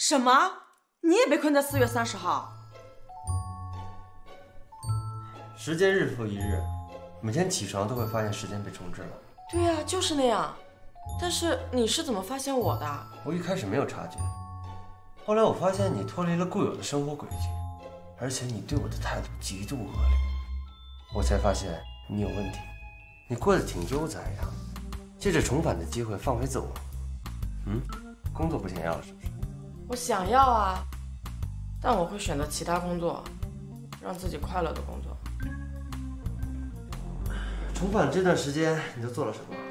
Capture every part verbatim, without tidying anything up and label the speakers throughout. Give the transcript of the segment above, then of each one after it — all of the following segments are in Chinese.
Speaker 1: 什么？你也被困在四月三十号？
Speaker 2: 时间日复一日，每天起床都会发现时间被重置了。
Speaker 1: 对呀、啊，就是那样。但是你是怎么发现我的？
Speaker 2: 我一开始没有察觉，后来我发现你脱离了固有的生活轨迹，而且你对我的态度极度恶劣，我才发现你有问题。你过得挺悠哉呀，借着重返的机会放飞自我。嗯，工作不想要了是不是？
Speaker 1: 我想要啊，但我会选择其他工作，让自己快乐的工作。
Speaker 2: 重返这段时间你都做了什么？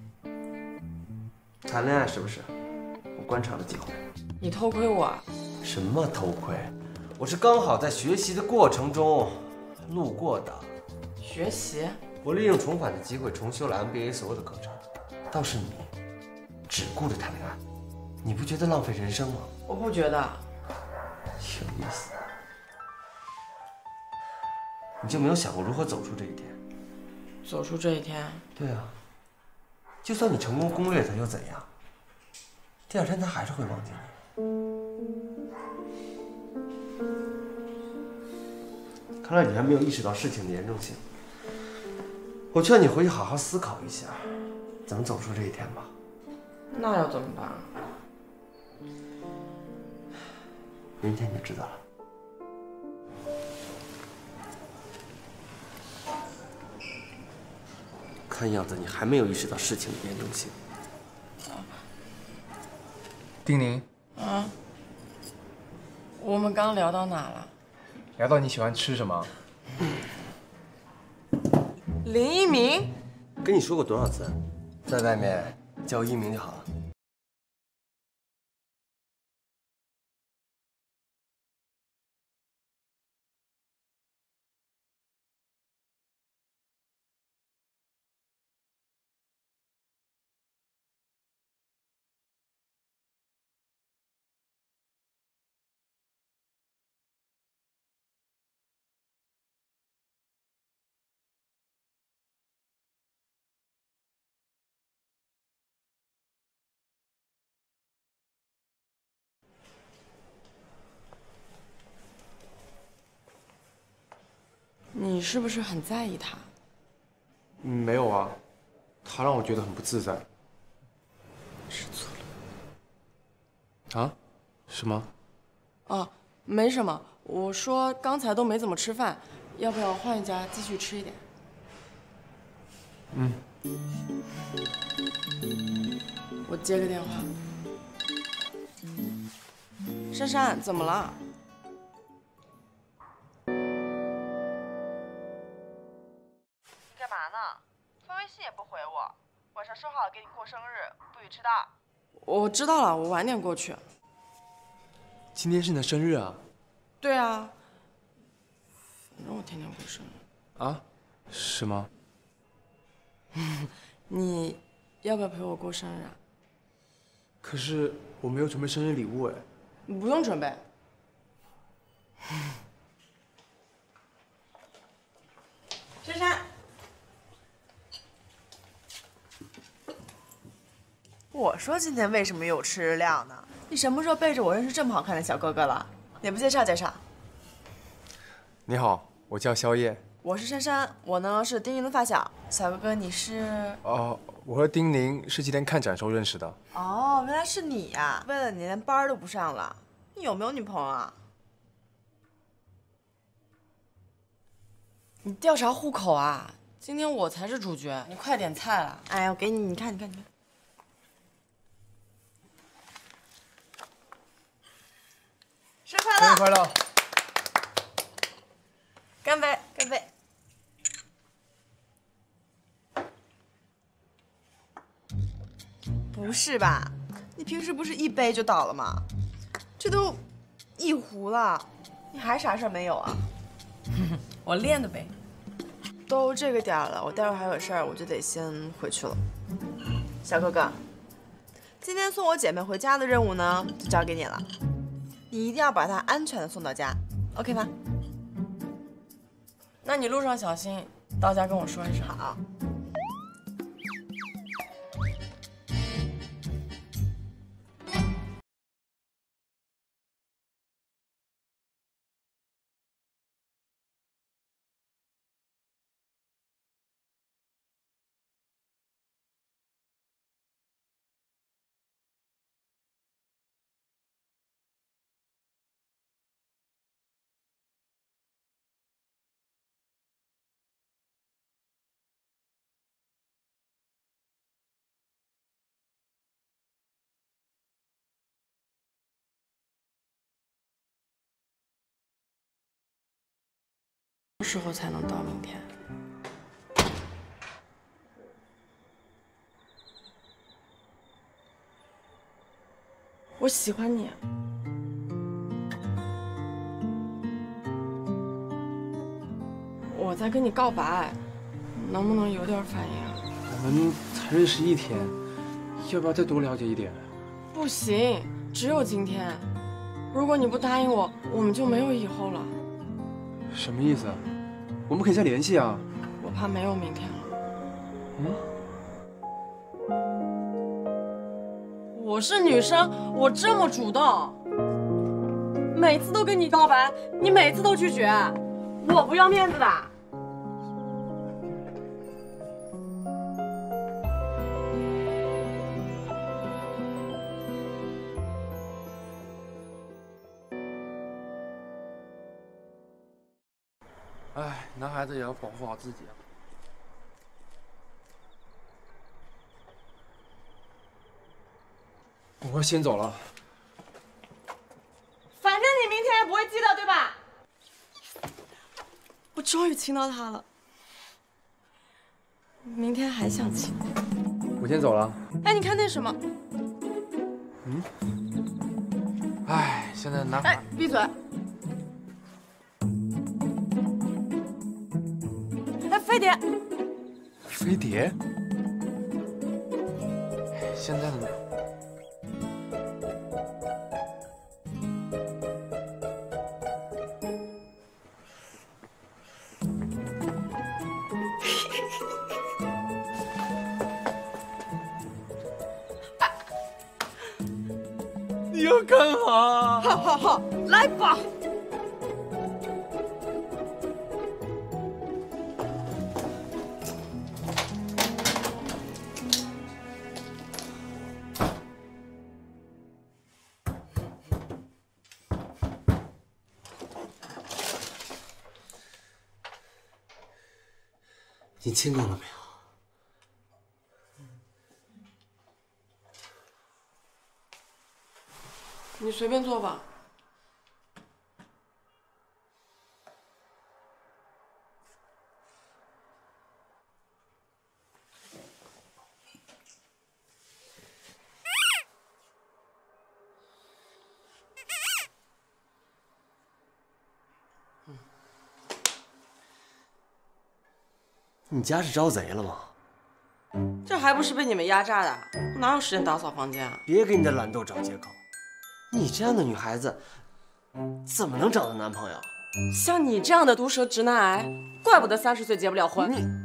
Speaker 2: 谈恋爱是不是？我观察了几回。
Speaker 1: 你偷窥我？
Speaker 2: 什么偷窥？我是刚好在学习的过程中路过的。
Speaker 1: 学习？
Speaker 2: 我利用重返的机会重修了 M B A 所有的课程，倒是你只顾着谈恋爱，你不觉得浪费人生吗？
Speaker 1: 我不觉得。
Speaker 2: 有意思。你就没有想过如何走出这一天？
Speaker 1: 走出这一天？
Speaker 2: 对啊，就算你成功攻略他又怎样？第二天他还是会忘记你。看来你还没有意识到事情的严重性。我劝你回去好好思考一下，怎么走出这一天吧。
Speaker 1: 那要怎么办？
Speaker 2: 明天你就知道了。看样子你还没有意识到事情的严重性。
Speaker 3: 丁宁，
Speaker 1: 啊，我们刚聊到哪了？
Speaker 3: 聊到你喜欢吃什么？
Speaker 1: 林一鸣，
Speaker 2: 跟你说过多少次，在外面叫我一鸣就好了。
Speaker 1: 你是不是很在意他？
Speaker 3: 嗯，没有啊，他让我觉得很不自在。
Speaker 1: 吃醋
Speaker 3: 了。啊？什么？
Speaker 1: 哦，没什么。我说刚才都没怎么吃饭，要不要换一家继续吃一点？
Speaker 3: 嗯。
Speaker 1: 我接个电话。珊珊，怎么了？
Speaker 4: 干嘛呢？发微信也不回我，晚上说好给你过生日，不许迟到。
Speaker 1: 我知道了，我晚点过去。
Speaker 3: 今天是你的生日啊？
Speaker 1: 对啊，反正我天天过生日。
Speaker 3: 啊？是吗？
Speaker 1: 你要不要陪我过生日啊？
Speaker 3: 可是我没有准备生日礼物哎。
Speaker 1: 你不用准备。珊珊。
Speaker 4: 我说今天为什么有吃日料呢？你什么时候背着我认识这么好看的小哥哥了？也不介绍介绍。
Speaker 3: 你好，我叫宵夜。
Speaker 4: 我是珊珊，我呢是丁宁的发小。小哥哥，你是？
Speaker 3: 哦，我和丁宁是今天看展时候认识的。
Speaker 4: 哦，原来是你呀！为了你连班都不上了。你有没有女朋友啊？
Speaker 1: 你调查户口啊？今天我才是主角，你快点菜了。
Speaker 4: 哎呀，我给你，你看，你看，你看。生日快乐！
Speaker 3: 生日快乐！
Speaker 4: 干杯！干杯！不是吧？你平时不是一杯就倒了吗？这都一壶了，你还啥事儿没有啊？
Speaker 1: 我练的呗。
Speaker 4: 都这个点儿了，我待会儿还有事儿，我就得先回去了。小哥哥，今天送我姐妹回家的任务呢，就交给你了。你一定要把她安全的送到家 ，OK 吗？
Speaker 1: 那你路上小心，到家跟我说一声。
Speaker 4: 好。
Speaker 1: 么时候才能到明天？我喜欢你。我在跟你告白，能不能有点反应啊？
Speaker 3: 我们才认识一天，要不要再多了解一点？
Speaker 1: 不行，只有今天。如果你不答应我，我们就没有以后了。
Speaker 3: 什么意思？我们可以再联系啊。
Speaker 1: 我怕没有明天了。
Speaker 3: 嗯？
Speaker 1: 我是女生，我这么主动，每次都跟你告白，你每次都拒绝，我不要面子的。
Speaker 3: 哎，男孩子也要保护好自己啊。我先走了。
Speaker 1: 反正你明天也不会记得，对吧？我终于亲到他了，明天还想亲。
Speaker 3: 我先走了。
Speaker 1: 哎，你看那什么？
Speaker 3: 嗯。哎，现在男孩……
Speaker 1: 哎，闭嘴！哎，飞碟。
Speaker 3: 飞碟？现在的。你要干嘛？
Speaker 1: 好好好，来吧。
Speaker 2: 你亲过了没有？
Speaker 1: 你随便坐吧。
Speaker 2: 你家是招贼了吗？
Speaker 1: 这还不是被你们压榨的？我哪有时间打扫房间啊？
Speaker 2: 别给你的懒惰找借口。你这样的女孩子，怎么能找到男朋友？
Speaker 1: 像你这样的毒舌直男癌，怪不得三十岁结不了婚。
Speaker 2: 你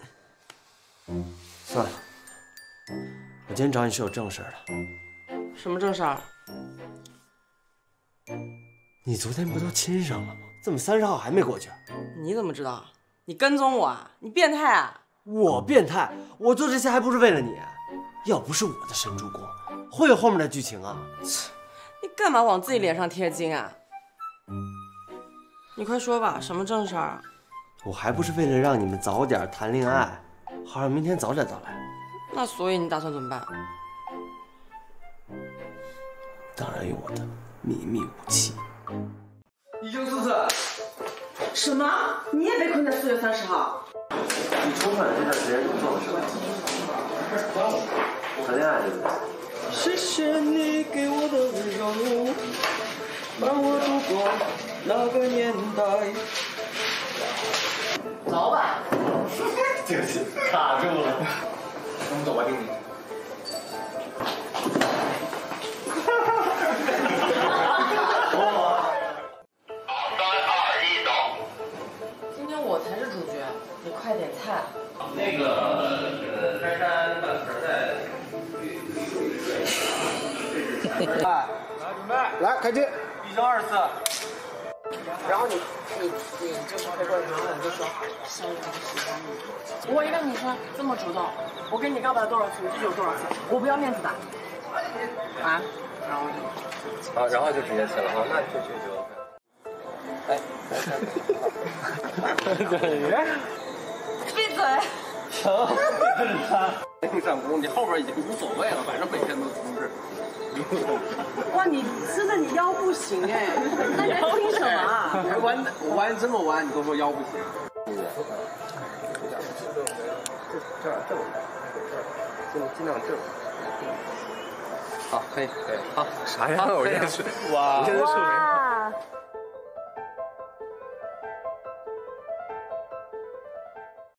Speaker 2: 算了，我今天找你是有正事的。
Speaker 1: 什么正事儿？
Speaker 2: 你昨天不都亲上了吗？怎么三十号还没过去？
Speaker 1: 你怎么知道？你跟踪我啊？你变态啊？
Speaker 2: 我变态？我做这些还不是为了你？要不是我的神助攻，会有后面的剧情啊！
Speaker 1: 你干嘛往自己脸上贴金啊？你快说吧，什么正事儿啊？
Speaker 2: 我还不是为了让你们早点谈恋爱，好让明天早点到来。
Speaker 1: 那所以你打算怎么办？
Speaker 2: 当然有我的秘密武器。
Speaker 3: 已经四次。
Speaker 1: 什么？你也被困在四月三十号？
Speaker 2: 你充分这段时间做了什么？谈恋爱对不对？
Speaker 5: 谢谢你给我的温柔，让我度过那个年代。
Speaker 1: 走吧。
Speaker 2: 对不起，卡住了。
Speaker 3: 我们走吧，弟弟。
Speaker 1: 今天我才是主角，你快点菜。
Speaker 5: 那个开山大盆菜。来，准备，来，开机，一声二次。
Speaker 1: 然后你你你就是回过头来你就说，相遇的时光。我一个女生这么主动，我跟你告白多少次，你拒绝我多少次，我不要面子的。啊？然后就。
Speaker 2: 好，然后就直接亲了哈，那这这就。哎，
Speaker 5: 对。
Speaker 1: 闭嘴！
Speaker 5: 行。 上工，你后边已经无所谓了，反正每天都同志。
Speaker 1: 哇，你吃的你腰不行哎，那你还听什么啊？
Speaker 5: 弯弯这么弯，你都说腰不行。这儿这儿，尽尽量这儿。好，可以，可以，好，啥样？我先是，哇，我先是视频。